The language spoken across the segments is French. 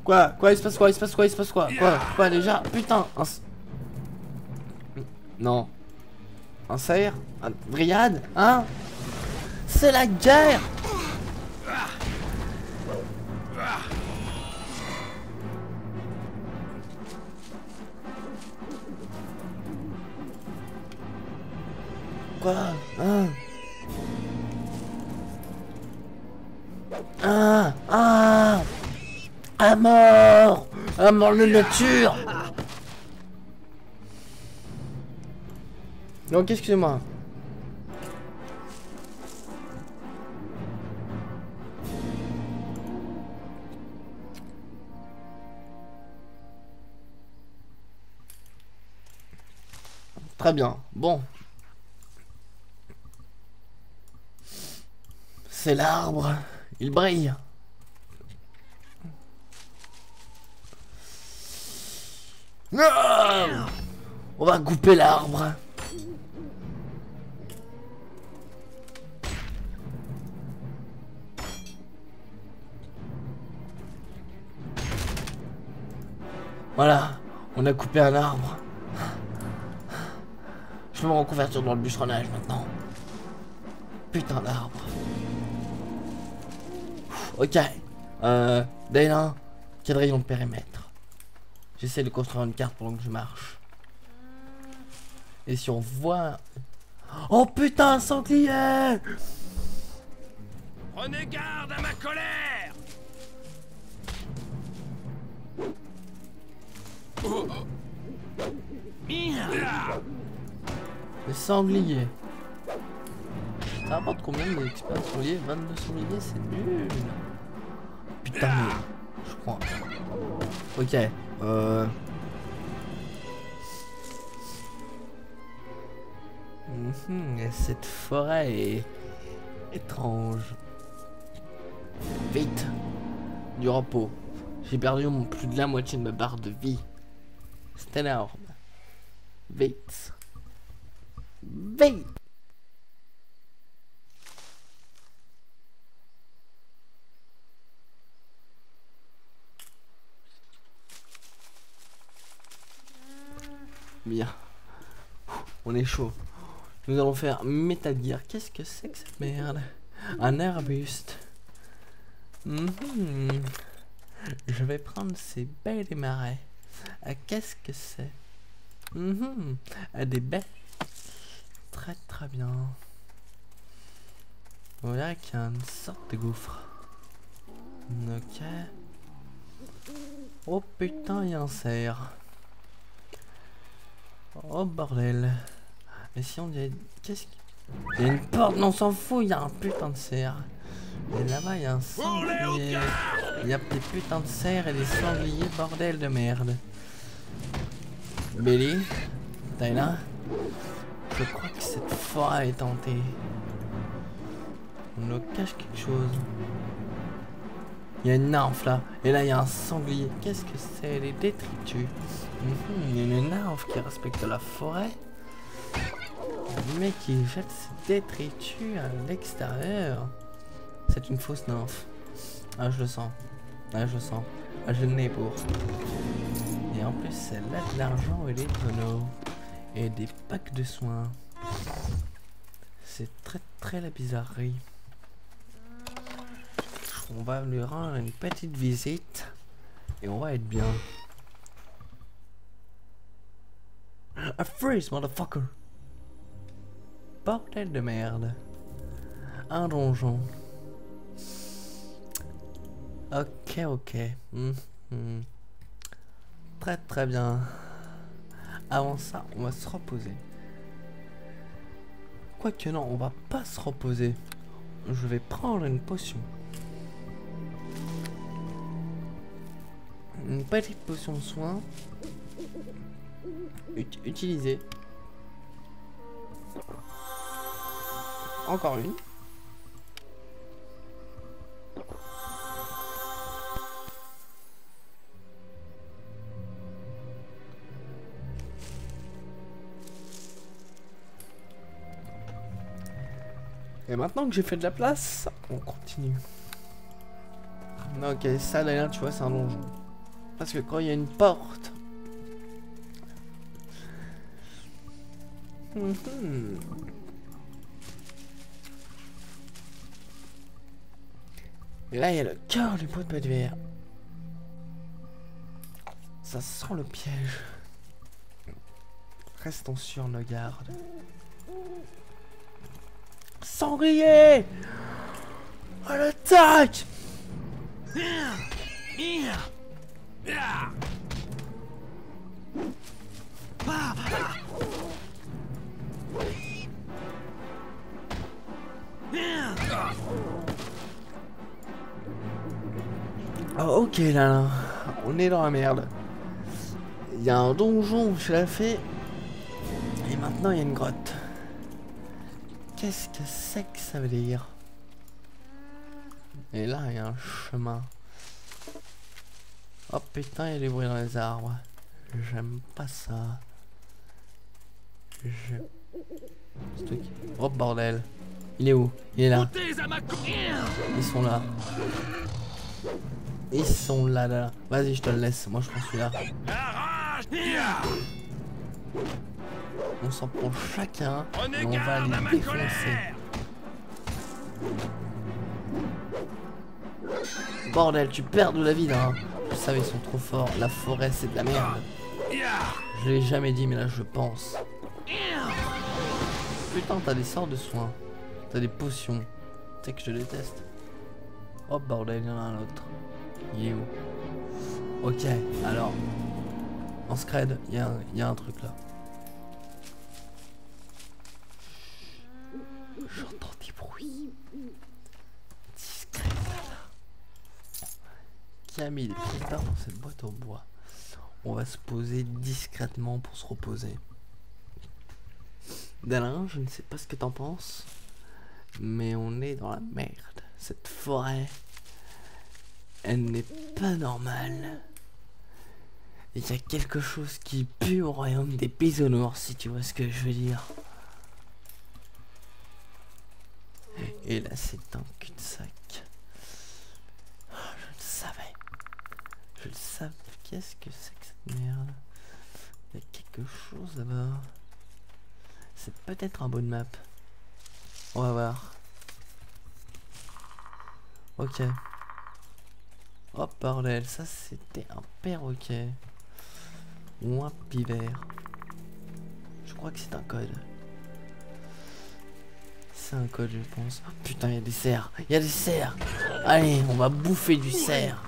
Quoi? Quoi? Il se passe quoi? Il se passe quoi? Il se passe quoi? Quoi déjà? Putain! Non. Un cerf? Un dryade? Hein? C'est la guerre! Quoi? Hein? À mort! À mort de nature! Donc excusez-moi. Très bien. Bon. C'est l'arbre. Il brille. Non! On va couper l'arbre. Voilà, on a coupé un arbre. Je peux me reconvertir dans le bûcheronnage maintenant. Putain d'arbre. Ok. Dana, quel rayon de périmètre? J'essaie de construire une carte pendant que je marche. Et si on voit... Oh putain, un sanglier! Prenez garde à ma colère! Merde! Les sangliers. Ça rapporte combien d'XP de sanglier? 22 sangliers, c'est nul. Putain, mais... je crois. Ok. Et cette forêt est... étrange. Vite. Du repos. J'ai perdu plus de la moitié de ma barre de vie. C'est énorme. Vite. Vite. Bien. On est chaud. Nous allons faire Metal Gear. Qu'est-ce que c'est que cette merde? Un arbuste. Je vais prendre ces baies des marais. Qu'est-ce que c'est? Des baies. Très très bien. Voilà qu'il y a une sorte de gouffre. Ok. Oh putain, il y a un cerf. Oh bordel. Mais si on dirait... Qu'est-ce qu'il... Il y a une porte, non on s'en fout, il y a un putain de cerf. Et là-bas il y a un sanglier. Il y a des putains de cerfs et des sangliers, bordel de merde. Billy, t'es là? Je crois que cette forêt est tentée. On nous cache quelque chose. Il y a une nymphe là, et là il y a un sanglier. Qu'est-ce que c'est? Les détritus. Il y a une nymphe qui respecte la forêt, mais qui jette ses détritus à l'extérieur. C'est une fausse nymphe. Ah, je le sens. Ah, je le sens. Ah, je l'ai pour. Et en plus, elle a de l'argent et des tonneaux. Et des packs de soins. C'est très très la bizarrerie. On va lui rendre une petite visite. Et on va être bien. A freeze, motherfucker! Bordel de merde. Un donjon. Ok, ok. Très très bien. Avant ça, on va se reposer. Quoique non, on va pas se reposer. Je vais prendre une potion. Une petite potion de soin. Utilisée. Encore une. Et maintenant que j'ai fait de la place, on continue. Ok, ça d'ailleurs, tu vois, c'est un donjon. Parce que quand il y a une porte... Et là, il y a le cœur du pot de verre. Ça sent le piège. Restons sur nos gardes. Sanglier! À l'attaque! Oh, ok là, on est dans la merde. Il y a un donjon, je l'ai fait. Et maintenant il y a une grotte. Qu'est-ce que c'est que ça veut dire? Et là il y a un chemin. Oh putain, il y a du bruit dans les arbres. J'aime pas ça. Oh bordel. Il est où? Il est là. Ils sont là. Ils sont là, là. Vas-y, je te le laisse. Moi, je prends celui-là. On s'en prend chacun et on va les défoncer. Bordel, tu perds de la vie là. Je savais, ils sont trop forts. La forêt, c'est de la merde. Je l'ai jamais dit, mais là, je pense. Putain, t'as des sorts de soins. T'as des potions. Tu sais que je te déteste. Oh bordel, il y en a un autre. Il est où? Ok, alors. En scred, il y a un truc là. J'entends des bruits. Discret là. Qui a mis des pétards dans cette boîte au bois? On va se poser discrètement pour se reposer. D'Alain, je ne sais pas ce que t'en penses, mais on est dans la merde. Cette forêt, elle n'est pas normale. Il y a quelque chose qui pue au royaume des bisounours, si tu vois ce que je veux dire. Et là, c'est un cul-de-sac. Oh, je le savais. Je le savais. Qu'est-ce que c'est que cette merde? Il y a quelque chose là-bas. C'est peut-être un bon map. On va voir. Ok. Oh bordel, ça c'était un perroquet. Ou un pivert. Je crois que c'est un code. C'est un code, je pense. Oh, putain, il y a des cerfs. Il y a des cerfs. Allez, on va bouffer du cerf.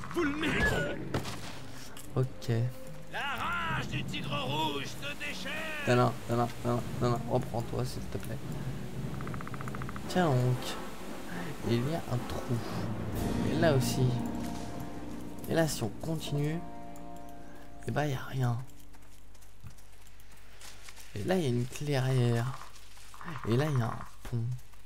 Ok. La rage du tigre rouge se déchaîne. Non, reprends-toi s'il te plaît. Tiens donc. Il y a un trou. Et là aussi. Et là si on continue, et bah il n'y a rien. Et là il y a une clairière. Et là il y a un pont.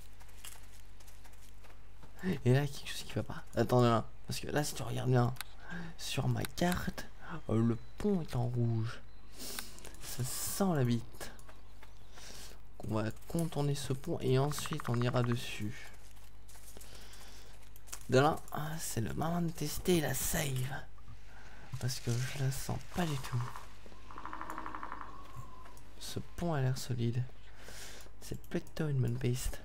Et là quelque chose qui va pas. Attends là. Parce que là si tu regardes bien sur ma carte, le pont est en rouge. Ça sent la bite. On va contourner ce pont et ensuite on ira dessus. De là, c'est le moment de tester la save. Parce que je la sens pas du tout. Ce pont a l'air solide. C'est plutôt une bonne piste.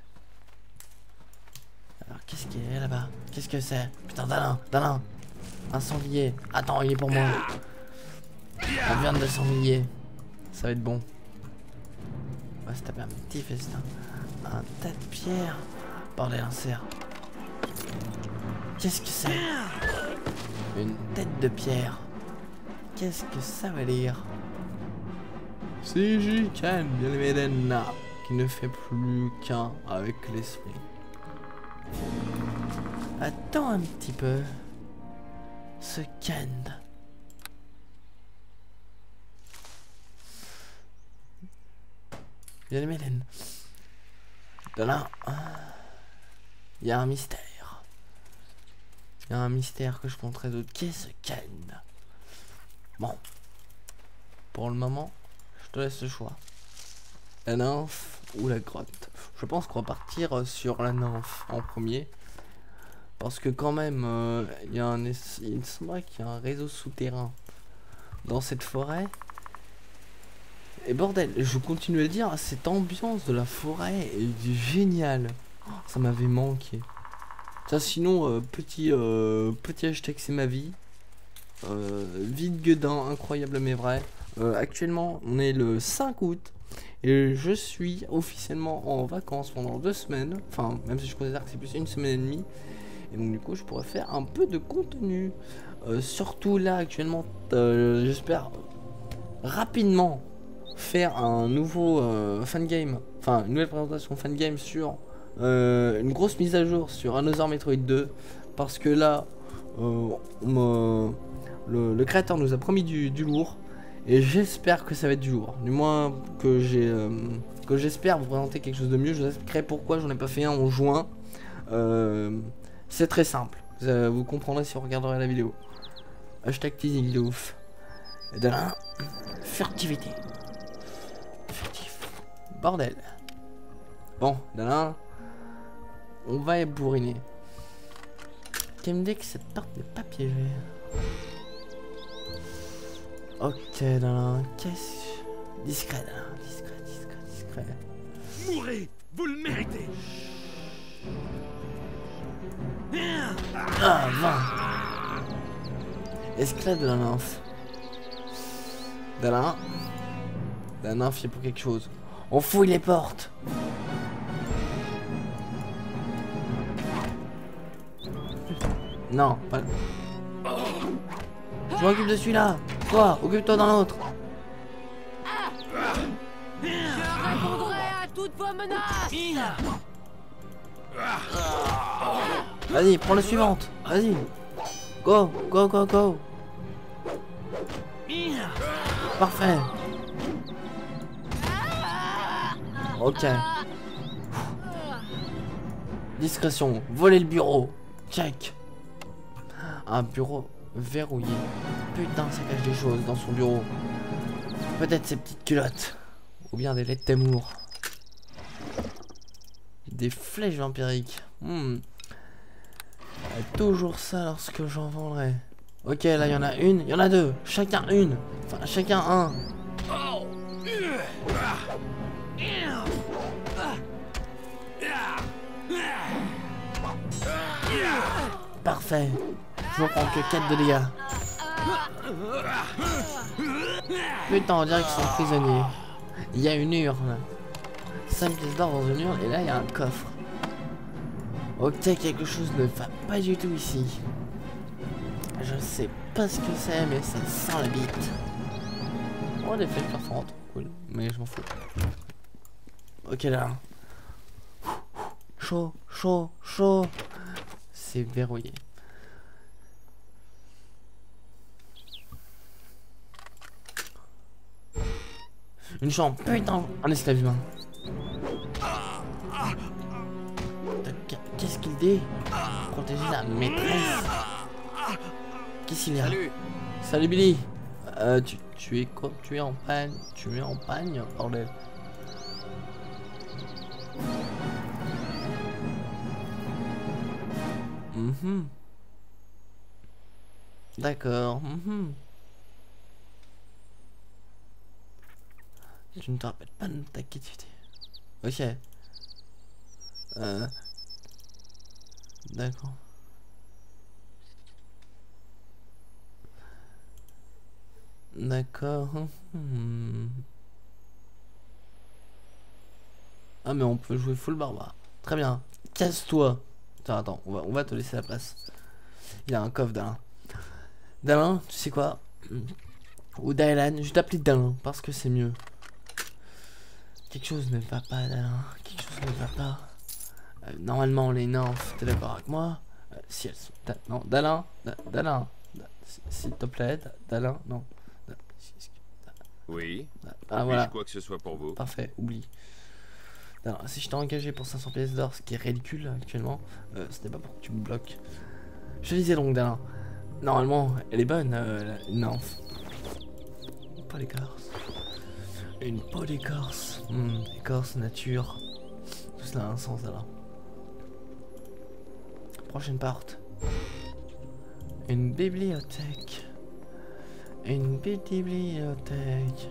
Alors qu'est-ce qu'il y a là-bas? Qu'est-ce que c'est? Putain, Dalin, un sanglier. Attends, il est pour moi. La viande de sanglier. Ça va être bon. On va se taper un petit festin. Un tas de pierres. Bordel, un cerf. Qu'est-ce que c'est? Une tête de pierre. Qu'est-ce que ça veut dire? C'est Jikan, bien Medena, qui ne fait plus qu'un avec l'esprit. Attends un petit peu. Ce Kend. Bien Meden. De là, il y a un mystère. Il y a un mystère que je compte résoudre. Qu'est-ce que Kend? Bon. Pour le moment, je te laisse le choix. La nymphe ou la grotte. Je pense qu'on va partir sur la nymphe en premier. Parce que quand même, il semblerait qu'il y a un réseau souterrain dans cette forêt. Et bordel, je continue à le dire, cette ambiance de la forêt est géniale. Oh, ça m'avait manqué. Ça, sinon, petit hashtag c'est ma vie. Vide gueudin, incroyable mais vrai. Actuellement, on est le 5 août. Et je suis officiellement en vacances pendant 2 semaines. Enfin, même si je considère que c'est plus une semaine et demie. Et donc du coup, je pourrais faire un peu de contenu. Surtout là, actuellement, j'espère rapidement faire un nouveau fan game. Enfin, une nouvelle présentation fan game sur une grosse mise à jour sur Another Metroid 2. Parce que là, le créateur nous a promis du lourd. Et j'espère que ça va être du lourd. Du moins que j'espère vous présenter quelque chose de mieux. Je vous expliquerai pourquoi j'en ai pas fait un en juin. C'est très simple. Vous comprendrez si vous regarderez la vidéo. Hashtag teasing de ouf. Et de là, furtivité. Furtif. Bordel. Bon, de là, on va bourriner. Qui me dit que cette porte n'est pas piégée. Ok, là, qu'est-ce... Discret, là, discret. Mourez, vous le méritez. Ah, 20. Esclave de la nymphe. De la nymphe, il est pour quelque chose. On fouille les portes. Non, pas... Je m'occupe de celui-là. Toi, occupe-toi d'un autre. Je répondrai à toutes vos menaces. Vas-y, prends la suivante. Vas-y. Go. Parfait. Ok. Discrétion. Voler le bureau. Check. Un bureau verrouillé. Putain, ça cache des choses dans son bureau. Peut-être ses petites culottes. Ou bien des lettres d'amour. Des flèches vampiriques. Toujours ça lorsque j'en vendrai. Ok, là il y en a une, il y en a deux. Chacun une. Enfin, chacun un. Parfait. Je ne prends que 4 de dégâts. Putain, on dirait qu'ils sont prisonniers. Il y a une urne. 5 pièces d'or dans une urne et là il y a un coffre. Ok, quelque chose ne va pas du tout ici. Je sais pas ce que c'est, mais ça sent la bite. Oh, des flèches perforantes. Cool, mais je m'en fous. Ok, là. Chaud. C'est verrouillé. Une chambre. Putain, un esclave humain. Qu'est-ce qu'il dit? Protéger la maîtresse. Qu'est-ce qu'il y a? Salut Billy. Tu es quoi? Tu es en panne. Tu es en pagne, bordel. D'accord. Je ne te rappelle pas de ta activité. Ok. D'accord. D'accord. Ah mais on peut jouer full barbare. Très bien. Casse-toi. Attends, on va te laisser la place. Il a un coffre d'Alain. D'Alain, tu sais quoi? Ou d'Alan, je t'appelle D'Alain parce que c'est mieux. Quelque chose ne va pas, D'Alain. Quelque chose ne va pas. Normalement, les nymphes, t'es d'accord avec moi? Si elles sont... Non, D'Alain. S'il te plaît, D'Alain, non. Oui. Ah voilà. Quoi que ce soit pour vous. Parfait, oublie. Alors, si je t'ai engagé pour 500 pièces d'or, ce qui est ridicule actuellement, c'était pas pour que tu me bloques. Je te disais donc, D'Alain. Normalement, elle est bonne, la nymphe. Pas l'écorce. Une peau d'écorce. Écorce, nature. Tout cela a un sens, D'Alain. prochaine porte. Une bibliothèque. Une bibliothèque.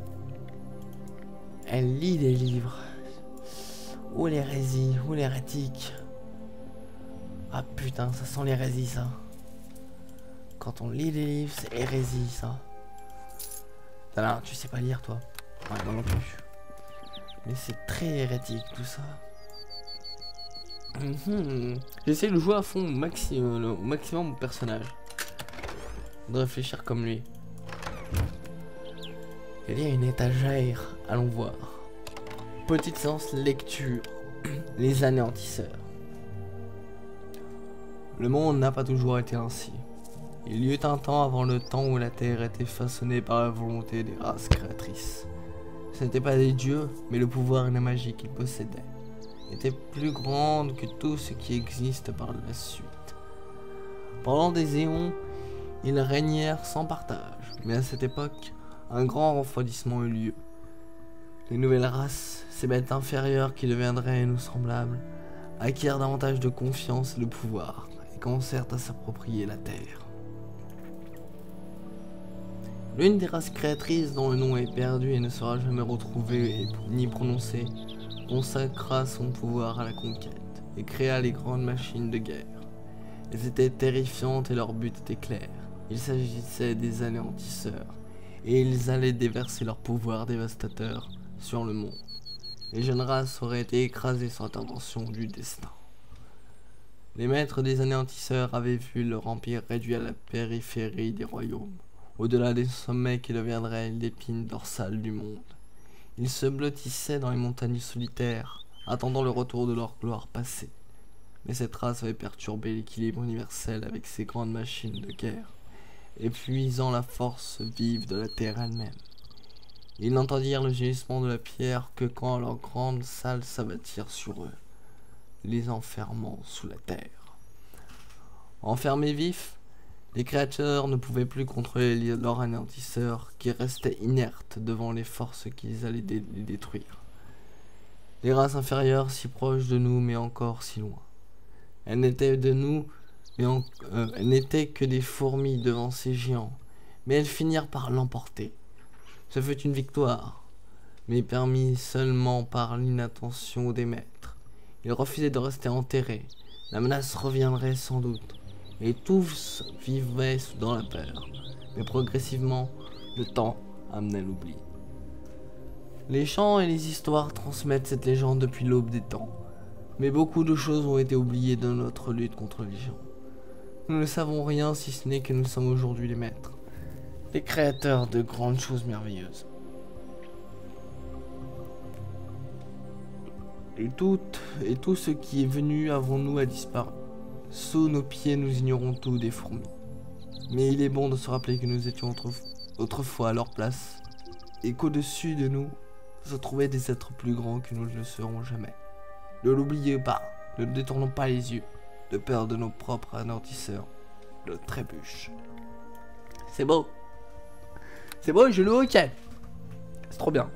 Elle lit des livres. Ou l'hérésie, ou l'hérétique. Ah putain, ça sent l'hérésie ça. Quand on lit des livres, c'est hérésie ça. Alors, tu sais pas lire toi. Ouais, moi non plus. Mais c'est très hérétique tout ça. J'essaie de jouer à fond au maximum mon personnage. De réfléchir comme lui. Il y a une étagère, allons voir. Petite séance lecture. Les anéantisseurs. Le monde n'a pas toujours été ainsi. Il y eut un temps avant le temps où la terre était façonnée par la volonté des races créatrices. Ce n'étaient pas des dieux, mais le pouvoir et la magie qu'ils possédaient étaient plus grandes que tout ce qui existe par la suite. Pendant des éons, ils régnèrent sans partage, mais à cette époque, un grand refroidissement eut lieu. Les nouvelles races, ces bêtes inférieures qui deviendraient nous semblables, acquièrent davantage de confiance et de pouvoir, et commencèrent à s'approprier la terre. L'une des races créatrices dont le nom est perdu et ne sera jamais retrouvé ni prononcé, consacra son pouvoir à la conquête et créa les grandes machines de guerre. Elles étaient terrifiantes et leur but était clair. Il s'agissait des anéantisseurs, et ils allaient déverser leur pouvoir dévastateur sur le monde. Les jeunes races auraient été écrasées sans intervention du destin. Les maîtres des anéantisseurs avaient vu leur empire réduit à la périphérie des royaumes, au-delà des sommets qui deviendraient l'épine dorsale du monde. Ils se blottissaient dans les montagnes solitaires, attendant le retour de leur gloire passée. Mais cette race avait perturbé l'équilibre universel avec ses grandes machines de guerre, épuisant la force vive de la terre elle-même. Ils n'entendirent le gémissement de la pierre que quand leurs grandes salles s'abattirent sur eux, les enfermant sous la terre. Enfermés vifs, les créateurs ne pouvaient plus contrôler leurs anéantisseurs qui restaient inertes devant les forces qu'ils allaient les détruire. Les races inférieures si proches de nous mais encore si loin. Elles n'étaient de nous, elles n'étaient que des fourmis devant ces géants, mais elles finirent par l'emporter. Ce fut une victoire, mais permis seulement par l'inattention des maîtres. Ils refusaient de rester enterrés. La menace reviendrait sans doute, et tous vivaient dans la peur. Mais progressivement, le temps amenait l'oubli. Les chants et les histoires transmettent cette légende depuis l'aube des temps. Mais beaucoup de choses ont été oubliées dans notre lutte contre les géants. Nous ne savons rien si ce n'est que nous sommes aujourd'hui les maîtres, les créateurs de grandes choses merveilleuses. Et tout ce qui est venu avant nous a disparu. Sous nos pieds, nous ignorons tout des fourmis. Mais il est bon de se rappeler que nous étions autrefois à leur place, et qu'au-dessus de nous se trouvaient des êtres plus grands que nous ne le serons jamais. Ne l'oubliez pas, ne détournons pas les yeux, de peur de nos propres anéantisseurs, de trébuche. C'est beau. C'est beau, je le hockey. C'est trop bien.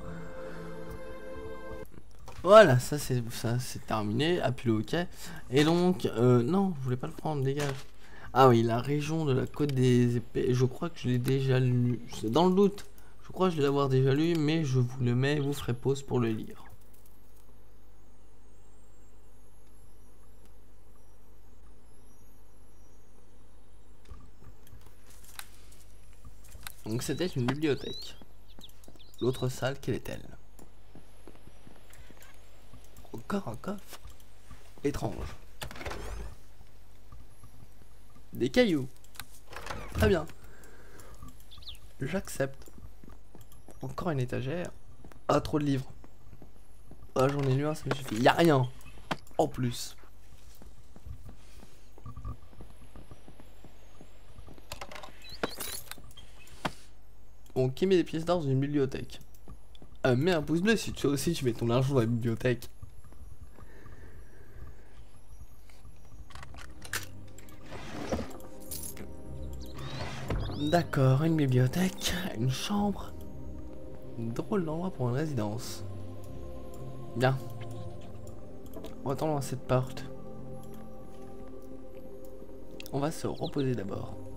Voilà, ça c'est terminé. Appuie le hockey. Et donc, non, je voulais pas le prendre, dégage. Ah oui, la région de la côte des épées. Je crois que je l'ai déjà lu. C'est dans le doute. Je crois que je vais l'avoir déjà lu, mais je vous le mets, vous ferez pause pour le lire. Donc c'était une bibliothèque. L'autre salle, quelle est-elle? Encore un coffre. Étrange. Des cailloux. Très bien. J'accepte. Encore une étagère. Ah, trop de livres. Ah, j'en ai lu un, ça me suffit. Y'a rien. En plus. Bon, qui met des pièces d'or dans une bibliothèque? Mets un pouce bleu si toi aussi tu mets ton argent dans la bibliothèque. D'accord, une bibliothèque, une chambre. Drôle d'endroit pour une résidence. Bien. On va attendre à cette porte. on va se reposer d'abord.